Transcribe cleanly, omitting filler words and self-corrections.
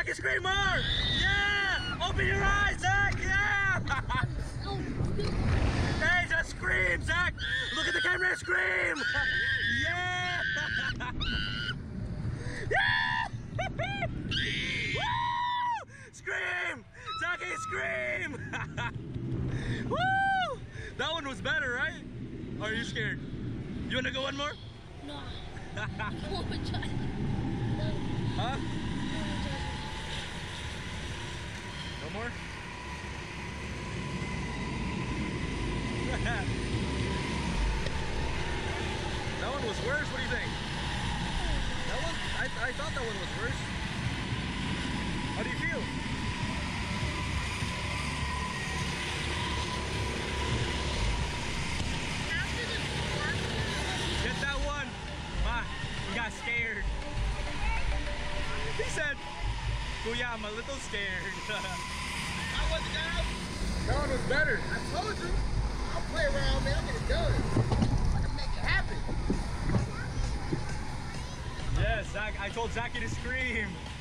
can scream more! Yeah! Open your eyes, Zach! Yeah! Hey, just scream, Zach! Look at the camera and scream! Yeah! Yeah! Woo! Scream! Zachy, scream! Woo! That one was better, right? Or are you scared? You wanna go one more? No. Apologize. Huh? No more? That one was worse. What do you think? That one? I thought that one was worse. How do you feel? After the fourth, Get that one. Ma, he got scared. He said, Kuya, I'm a little scared. I wasn't guys. That one was better. I told you. I'll play around, man. I'll get it done. I can make it happen. Yes, Zach, I told Zachy to scream.